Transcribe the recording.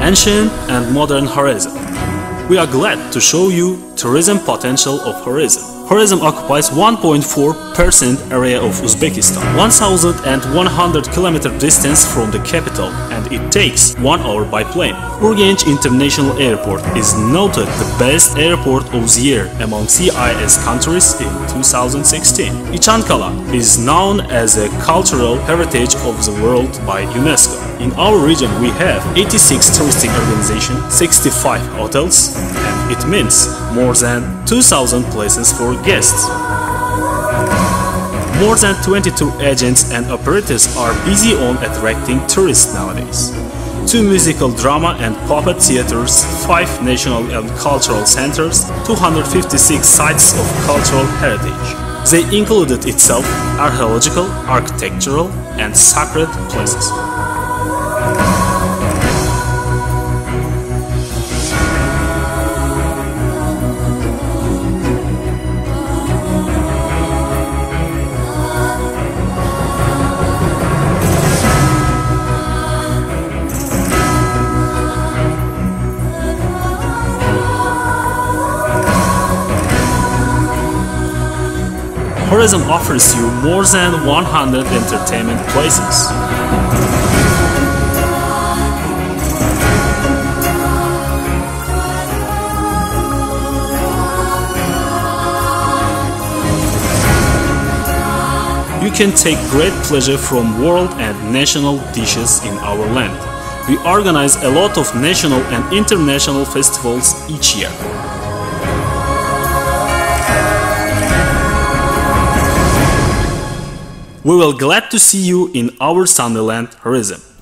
Ancient and modern Horizm. We are glad to show you tourism potential of Horizm. Horizm occupies 1.4% area of Uzbekistan, 1,100 km distance from the capital, and it takes 1 hour by plane. Urgench International Airport is noted the best airport of the year among CIS countries in 2016. Ichankalar is known as a cultural heritage of the world by UNESCO. In our region we have 86 touristic organizations, 65 hotels, and it means more than 2,000 places for guests. More than 22 agents and operators are busy on attracting tourists nowadays. 2 musical drama and puppet theaters, 5 national and cultural centers, 256 sites of cultural heritage. They included itself archaeological, architectural, and sacred places. Horizm offers you more than 100 entertainment places. You can take great pleasure from world and national dishes in our land. We organize a lot of national and international festivals each year. We will glad to see you in our Sunnyland Horizm.